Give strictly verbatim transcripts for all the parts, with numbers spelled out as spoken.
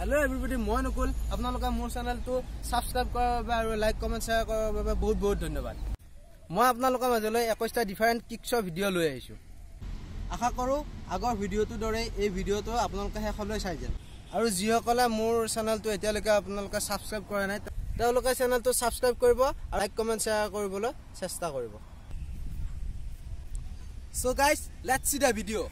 Hello everybody, মই Nakul. আপোনালোকে মোৰ চেনেলটো সাবস্ক্ৰাইব কৰাৰ বাবে আৰু লাইক কমেন্ট শেয়াৰ কৰাৰ বাবে বহুত বহুত ধন্যবাদ। মই আপোনালোকৰ মাজলৈ একৈশটা ডিফাৰেন্ট কিক্সৰ ভিডিও লৈ আহিছো। আশা কৰো আগৰ ভিডিওটো দৰে এই ভিডিওটো আপোনালোকে শেষলৈ চাই যান। আৰু যিসকলে মোৰ চেনেলটো এতিয়ালৈকে আপোনালোকে সাবস্ক্ৰাইব কৰা নাই তেওঁলোকে চেনেলটো সাবস্ক্ৰাইব কৰিব আৰু লাইক কমেন্ট শেয়াৰ কৰিবলৈ চেষ্টা কৰিব। So guys, let's see the video.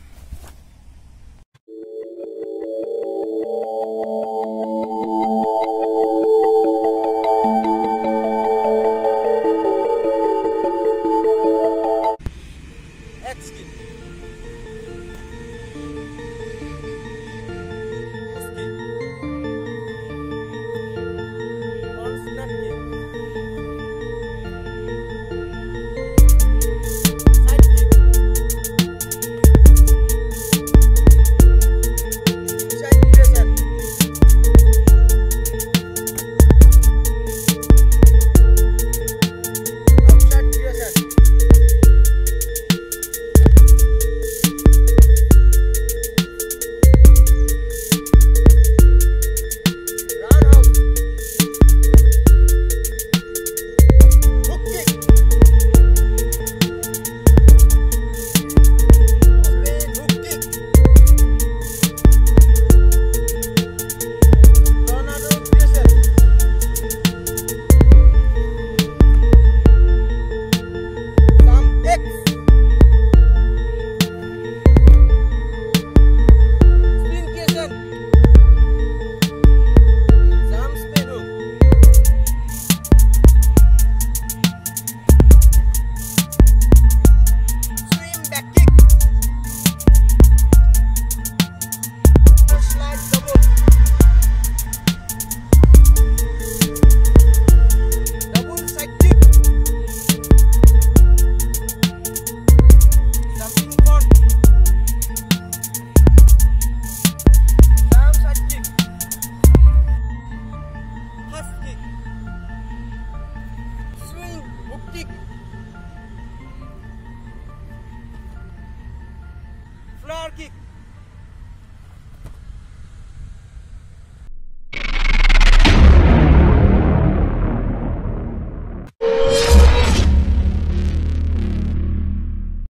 Kick.